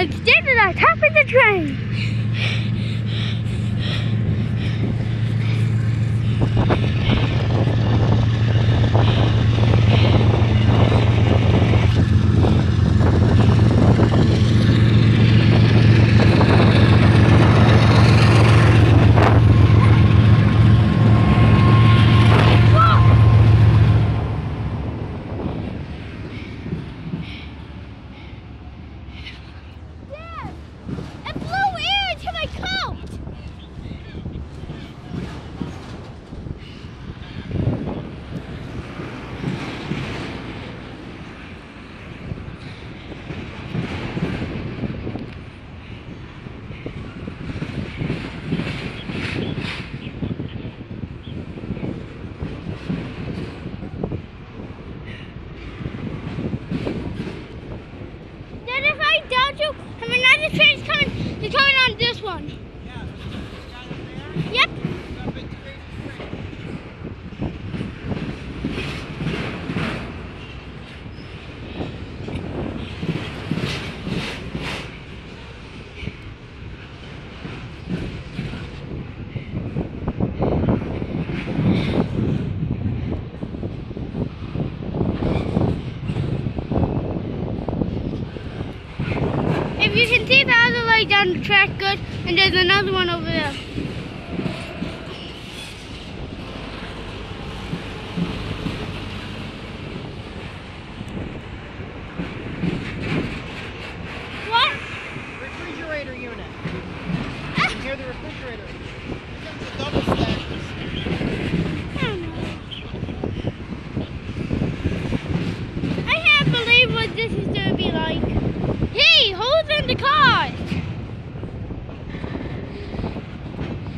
like standing on top of the train. Yep. If you can see the other light down the track, good, and there's another one over there. What? Refrigerator unit. You can hear the refrigerator. It's a double stack. I can't believe what this is going to be like. Hey, hold in the car.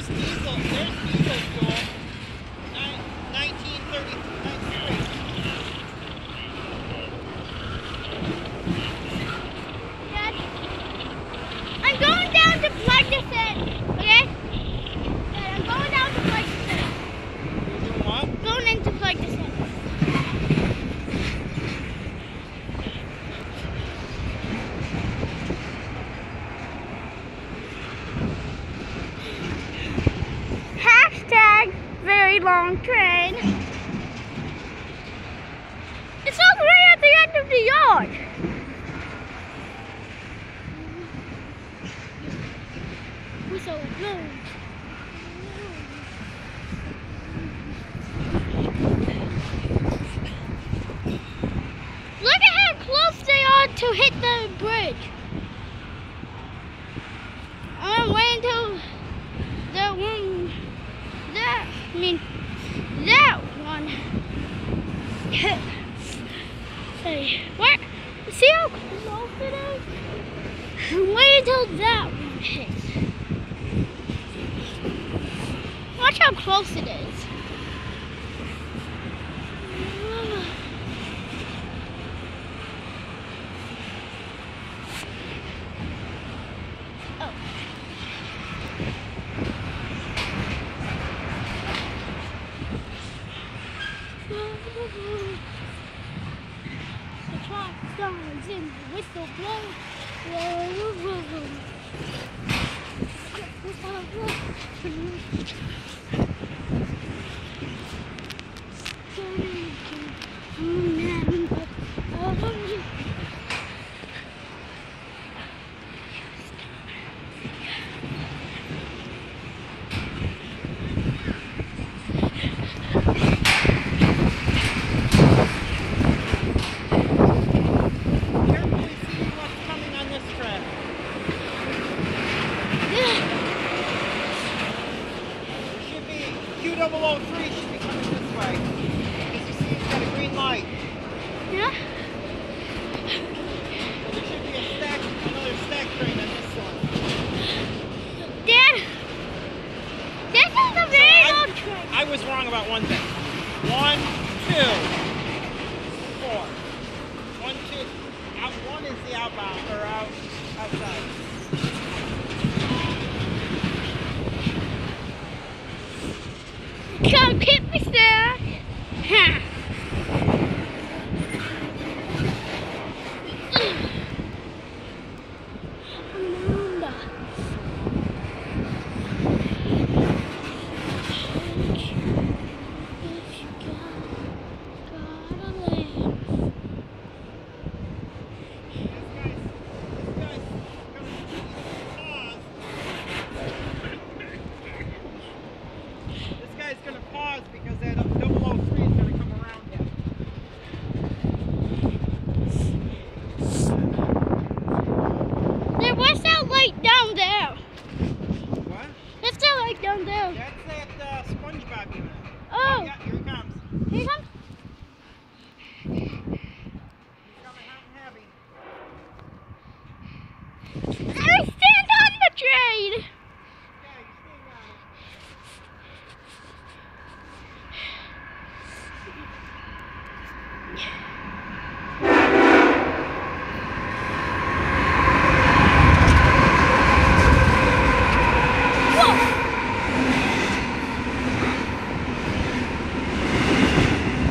There's diesel fuel. 1933. Dad, I'm going down to plug this in, okay? Dad, I'm going down to plug this in. You're doing what? Going in to plug this in. Hashtag very long train. It's all right at the end of the yard. So blue. Look at how close they are to hit the bridge. I'm waiting until that one, that one hit. Hey, what? See how close it is? Wait until that one hits. Watch how close it is. Oh. The clock sounds in the whistle Carefully see what's coming on this track. There should be Q003 should be coming this way. As you see, it's got a green light. Yeah? So there should be another stack train on this one. Dad, this is a very long train. I was wrong about one thing. 1, 2, 4. 1, 2. Out one is the outbound or outside. Come keep me stuck. Ha. This guy's going to pause because that 003 is going to come around him. There was that light down there. What? There's that light down there. That's that SpongeBob unit. Oh, Yeah, here he comes. here he comes. He's coming hot and heavy. I stand on the train. Yeah, you stay on it. Whoa.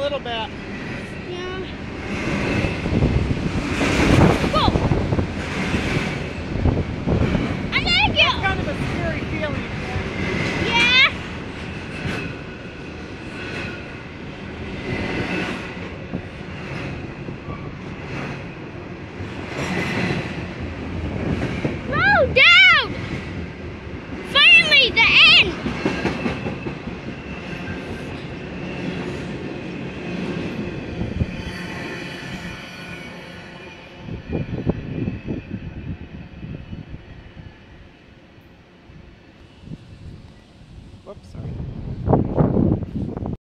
little bit.